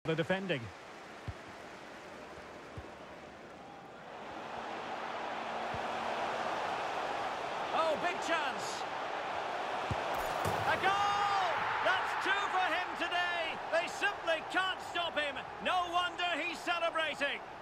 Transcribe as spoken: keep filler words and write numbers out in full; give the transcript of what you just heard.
The defending. Oh, big chance. A goal! That's two for him today. They simply can't stop him. No wonder he's celebrating.